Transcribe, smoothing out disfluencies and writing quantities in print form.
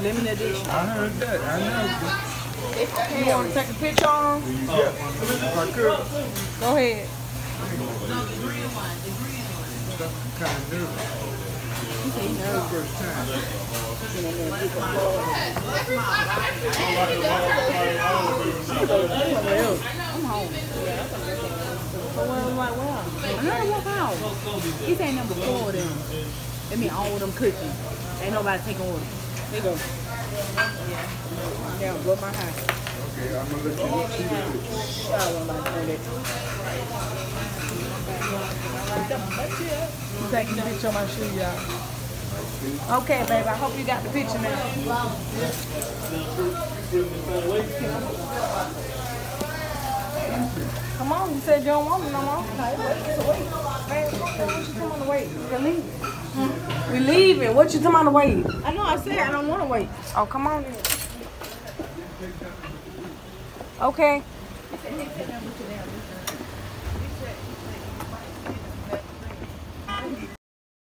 limited edition. I heard that. I know. You want to take a picture on them? Yeah. If I could. Go ahead. I'm kind of nervous. First time. I'm home. So well. Another walk out. These ain't number 4 of them. That mean all of them cooking. Ain't nobody taking order. They go. Yeah, blow my house. Okay, I'm going to let you see the picture. I don't like that. I'm taking a picture of my shoe, y'all. Okay, baby. I hope you got the picture now. Come on, you said you don't want me no more. Wait. Man, what you talking about to wait? We're leaving. We leaving. What you talking about to wait? I know, I said I don't want to wait. Oh, come on then. Okay.